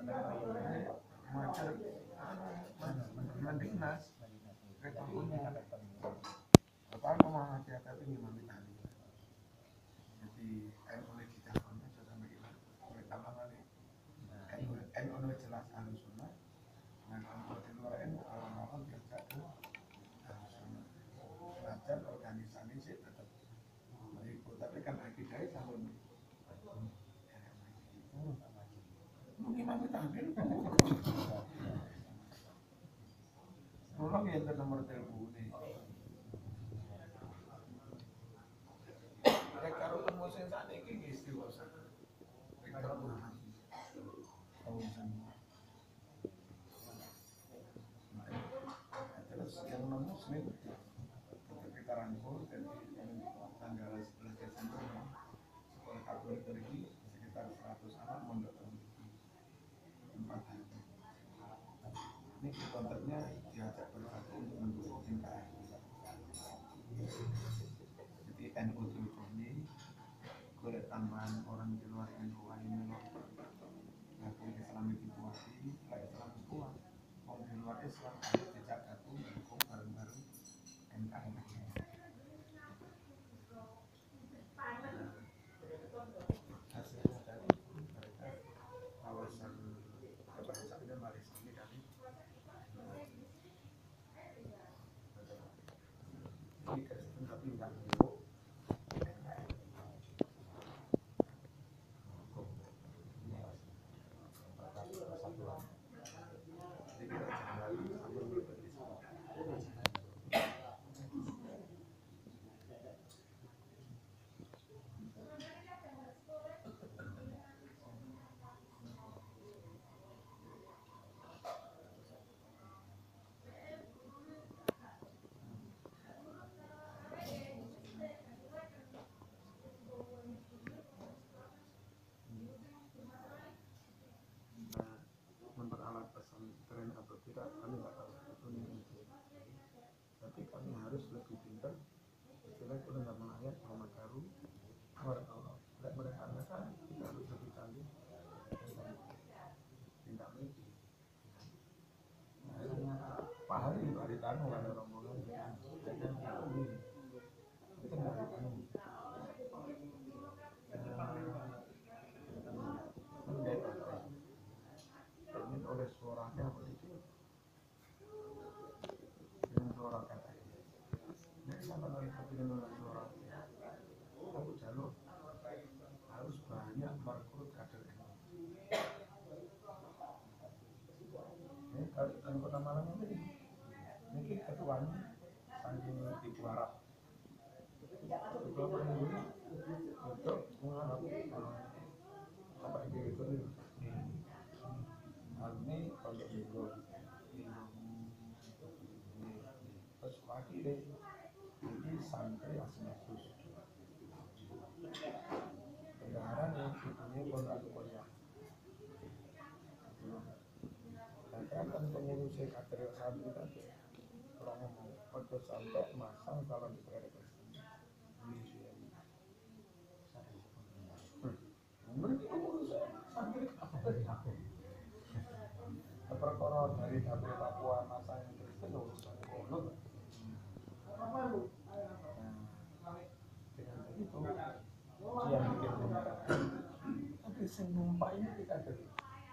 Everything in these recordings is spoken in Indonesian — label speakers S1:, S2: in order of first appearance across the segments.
S1: Macer Madinah rektor umum apa mah hati-hati ini Imam Italia jadi oleh kita sampai oleh tambahan NU jelas Ahlus Sunnah dan kalau di luar NU orang-orang kerja ke Ahlus Sunnah belajar organisasi sih tetap berikut tapi kan akidahnya selalu Imam Italia tolong ya ke nomor telepon nih rektor umum sing sakniki nggih istiwa rektor umum terus yang non muslim kita rangkul dari tanggal 11 Desember sekolah Katolik Turki sekitar 100 anak mondok Turki 4 hari ini kontaknya diajak bersatu untuk mendukung NKRI jadi NU Turki golek tambahan orang di luar NU ini ngaku Islam itu kuat Islam itu kuat mau di luar Islam harus dijak gabung mendukung bareng-bareng NKRI hasilnya dari mereka kawasan kebangsaannya Malaysia ini dari ini Kristen tapi enggak mendukung memperalat pesantren atau tidak kami nggak tahu itu tapi kami harus lebih pintar istilah itu nggak melayat Muhammad Karu mereka kita harus lebih canggih tidak mungkin Pak Hari Tanu ada rombongan itu Hari Tanu oleh suaranya begitu dengan suara kata ini sama dengan suara aku jalur harus banyak merekrut kader ini kalau kota Malang ini ketuanya saking Ibu Arab beberapa minggu untuk mengharap apa itu ini pondok minggu terus pagi deh ini santri asmasus kendaraan yang ibunya pondok kuliah dan kan pengurus kader santri tadi kalau ngomong pada sampai masang calon di PRK mereka pengurus santri perkara dari dapur Papua masang Kristen urusan konon dengan begitu dia bikin negara tapi yang numpak ini kita dari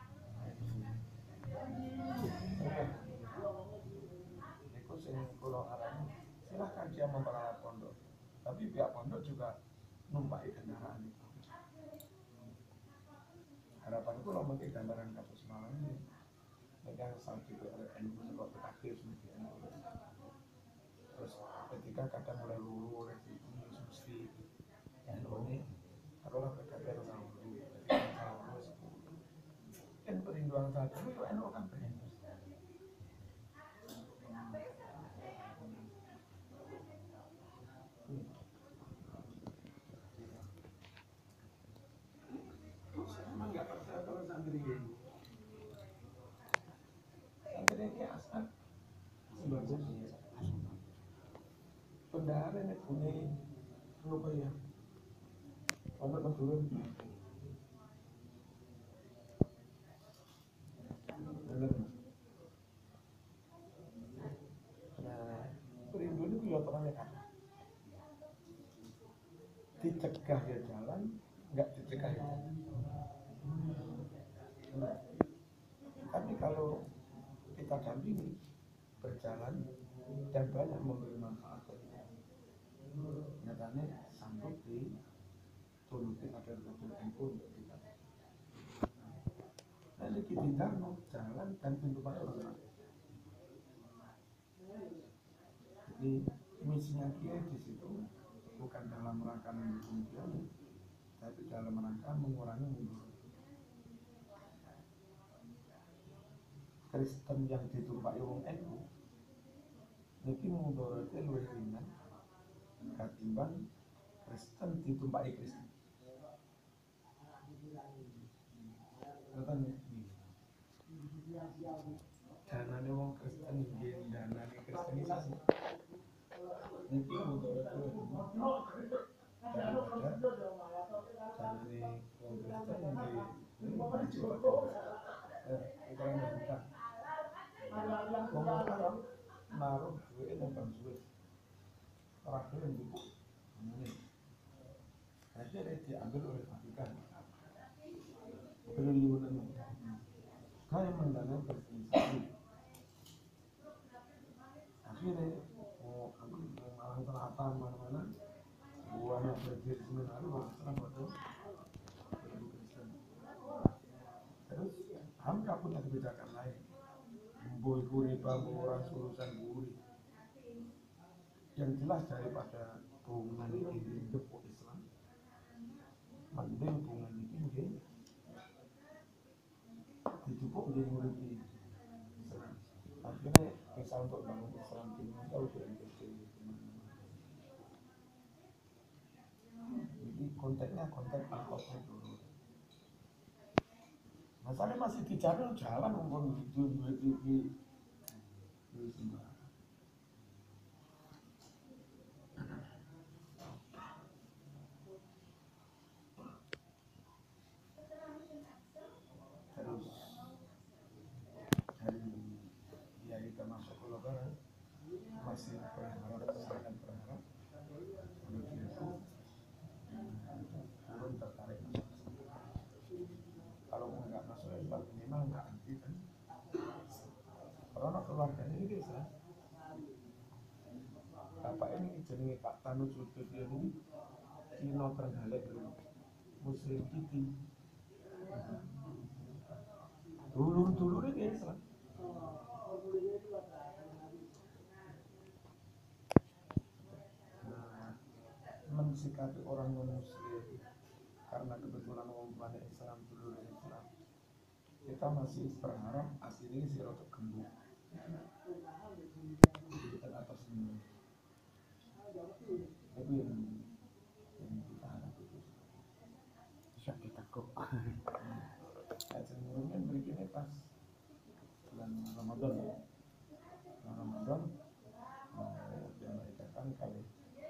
S1: itu sing kulo arani silahkan dia memperalat pondok tapi pihak pondok juga numpai kendaraan itu harapan kulo mungkin gambaran kasus Malang ini megang sampai ke NU seperti akhir seperti NU terus ketika kadang mulai lulu oleh mesti NU ini taruhlah PKB orang lulu kan perlindungan saat itu NU kan pengen emang nggak percaya kalau santri ini asal sebagusnya bendahara ini punya apa ya Muhammad Madurun dicegah ya jalan, nggak dicegah ya jalan. Tapi kalau kita dampingi berjalan dan banyak memberi manfaat, nyatanya sanggup dituruti ada betul NU untuk kita. Nanti kita jalan dan pintu pada orang. Jadi misinya Kiai di situ bukan dalam rangka mendukung Kiai, tapi dalam rangka mengurangi mundur. Kristen yang ditumpai wong NU niki mundurate luwih ringan katimbang Kristen ditumpai Kristen. Danane wong Kristen nggih danane kristenisasi. Niki mundurate luwih ringan daripada danane wong Kristen nggih maju kita wong Arab naruh duit nang bank Swiss terakhir yang buku ini akhirnya diambil oleh Vatikan triliunan kayak mendanai kristenisasi akhirnya malah terata mana-mana buahnya berdiri seminari sekarang waktu Kristen terus hamka punya kebijakan lain boy riba orang urusan gurih yang jelas daripada hubungan ini depok Islam mending hubungan ini didepok jadi murid Islam akhirnya bisa untuk bangun Islam di Indonesia udah jadi konteksnya konteks angkotnya dulu masalahnya masih di jalan ngomong gitu duit ini semua. Terus dari dia kita masuk ke lebaran masih berharap sangat berharap kalau dia itu belum tertarik masuk kalau nggak masuk Islam minimal nggak anti kan karena keluarganya ini bisa bapak ini jenenge Pak Tanu Sultan ini Cina Trenggalek Muslim Kiti dulur ini Islam mensikapi orang non-muslim karena kebetulan orang Islam dulur Islam kita masih berharap aslinya si rotok gembuk dan atas ini itu yang kita harap itu bisa ditekuk cenderungnya berikutnya pas bulan Ramadan yang mereka kali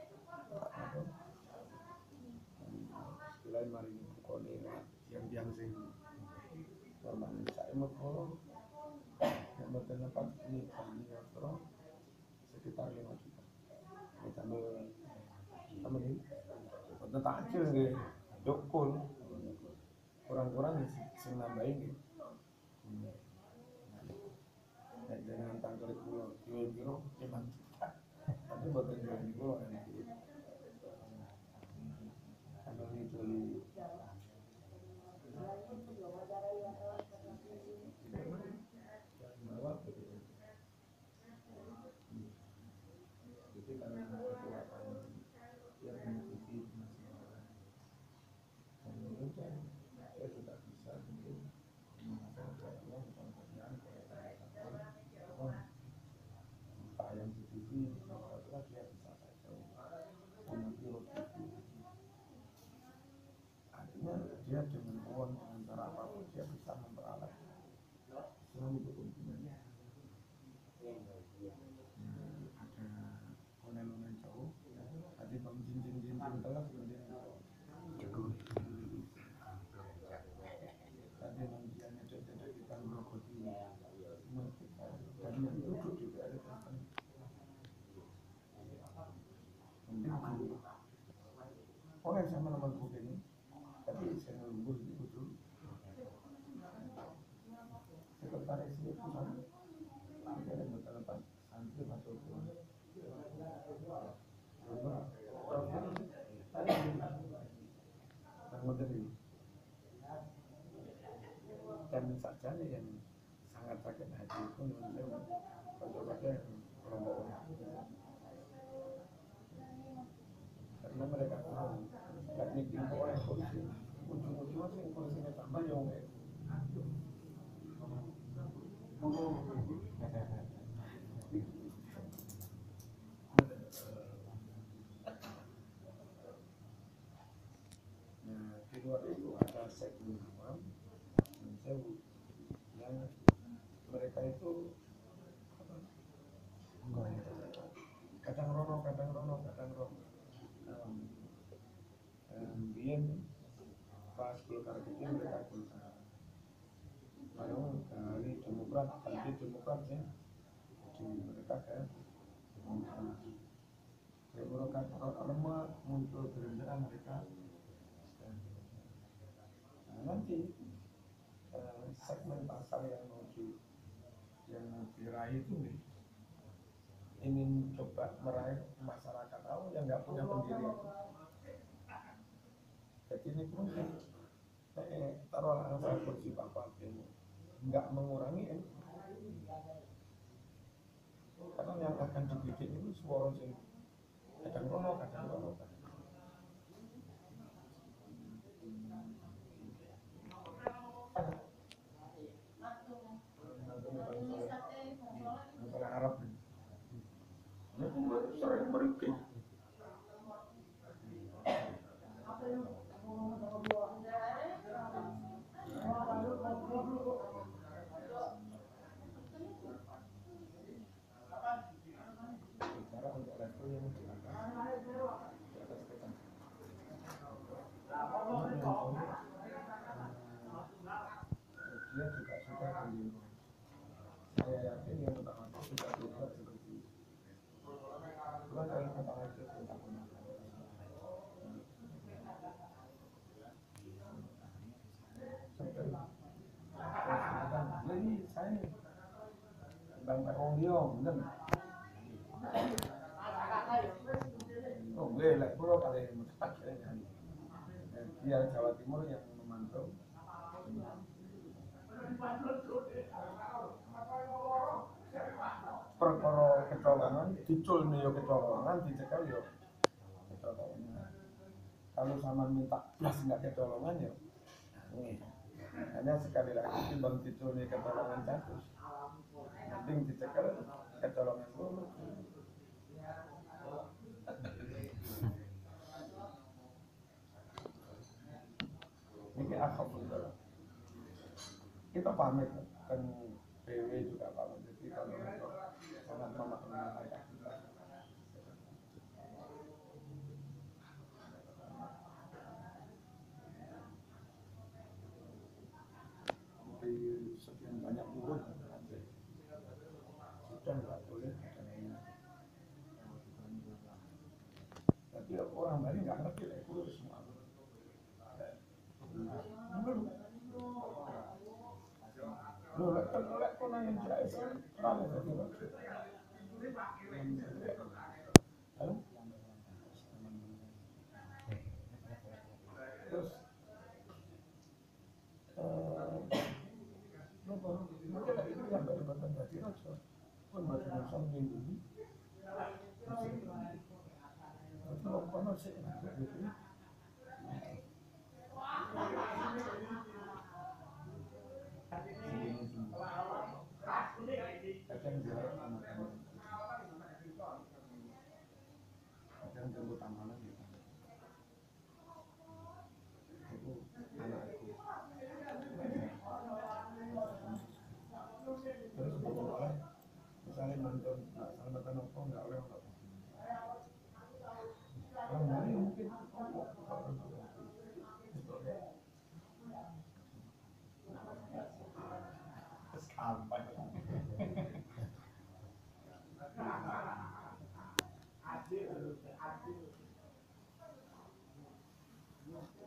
S1: selain mari kone yang sing normal saya mau follow yang bertempat ini kami terus sekitar 5 juta sama ini tentang kecil nih dokul kurang-kurang sing nambahin gitu dengan tanggal pulau kilo 5 juta tapi buat yang di pulau enak kalau itu dia dengan uang dengan cara apapun dia bisa memperalat Islam untuk keuntungannya ada konelonan jauh tadi bang jin telah kemudian tadi nantiannya jadi kita merokoti dan yang duduk juga ada Kristen oleh Orang sama nama ini, tapi saya nunggu itu sekretaris itu kan ada yang bertelepan santri masuk ke modern dan saja yang sangat sakit hati itu menurut saya kelompok karena mereka tahu teknik info yang polisi ujung-ujungnya sih polisinya tambah yang di luar itu ada segmen awam yang mereka itu kadang rono biar pas golkar kecil mereka golkar lalu dari demokrat ya di mereka kan demokrat lemah muncul gerindra mereka nanti segmen pasar yang mau diraih itu nih ingin coba meraih masyarakat tahu yang nggak punya pendirian. Jadi ini pun taruhlah saya kursi Bapak ini nggak mengurangi karena yang akan dibikin itu suara sing kadang rono. Masalah Arab ini sering berikut. Dia juga suka dengan saya yakin yang pertama itu sudah juga seperti bukan yang pertama itu tentang jadi saya bangsa Ongyong bener oh boleh lah pulau paling cepat dia Jawa Timur yang memantau perkara kecolongan dicul nih kecolongan dicekal yo kecolongan kalau sama minta plus nggak kecolongan ya hanya sekali lagi timbang dicul nih kecolongan catus penting dicekal kecolongan dulu ini akhaf kita pamit kan PW juga pamit jadi kalau sangat memaknai kita di sekian banyak urut sudah nggak boleh tapi orang Bali nggak ngerti lah itu semua lek kok nang jelas kalau terus mungkin itu yang dari badan tadi raja pun badan sambil ini itu lompano sih gitu kadang jarak sama kamu kadang tunggu tamanan gitu itu anakku terus boleh misalnya nonton sahabatan apa nggak oleh orang Bali mungkin sampai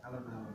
S1: alon-alon